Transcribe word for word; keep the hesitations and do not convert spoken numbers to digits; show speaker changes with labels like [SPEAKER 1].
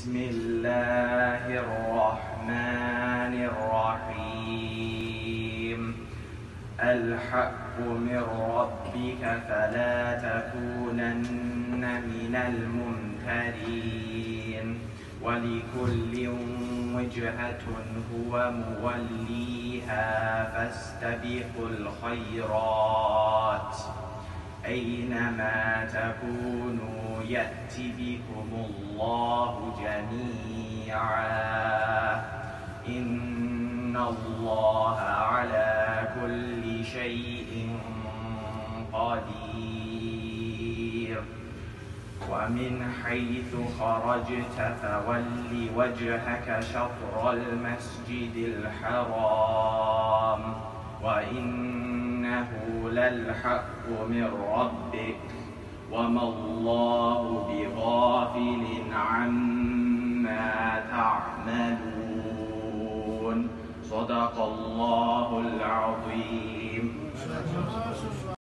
[SPEAKER 1] بسم الله الرحمن الرحيم الحق من ربك فلا تكونن من الممترين ولكل وجهة هو موليها فاستبقوا الخيرات أينما تكونوا يأت بكم الله جميعا إن الله على كل شيء قدير ومن حيث خرجت فول وجهك شطر المسجد الحرام وإنه للحق من ربك وما الله بغافل عما تعملون صدق الله العظيم.